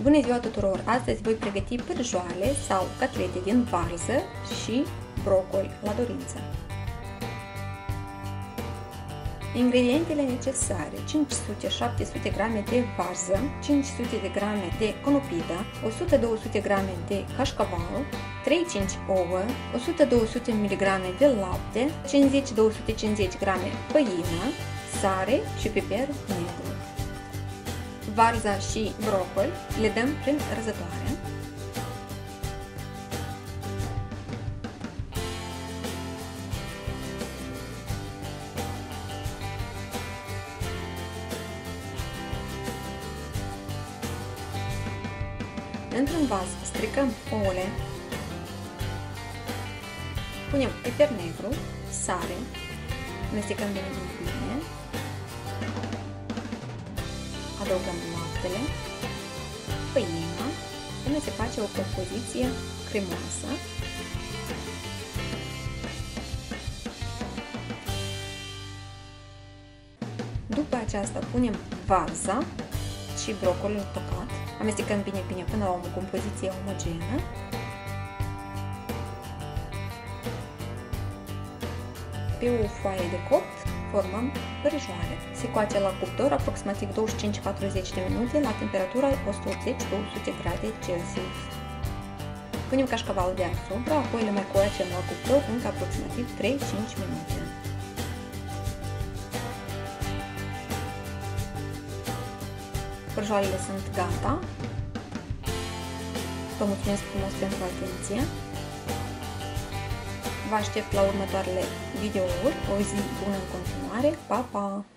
Bună ziua tuturor! Astăzi voi pregăti pârjoale sau catlete din varză și brocoli la dorință. Ingredientele necesare: 500-700 g de varză, 500 g de conopidă, 100-200 g de cașcaval, 3-5 ouă, 100-200 mg de lapte, 50-250 g făină, sare și piper negru. Varza și brocoli le dăm prin răzătoare. Într-un vas stricăm ouăle, punem piper negru, sare, amestecăm bine, adăugăm laptele, făina, până se face o compoziție cremoasă. După aceasta punem varza și brocoliul tocat, amestecăm bine până la o compoziție omogenă. Pe o foaie de copt formăm pârjoale. Se coace la cuptor aproximativ 25-40 de minute la temperatura 180-200 grade Celsius. Punem cașcavalul deasupra, apoi le mai coacem la cuptor încă aproximativ 3-5 minute. Pârjoalele sunt gata. Vă mulțumesc frumos pentru atenție. Vă aștept la următoarele videouri. O zi bună în continuare. Pa, pa!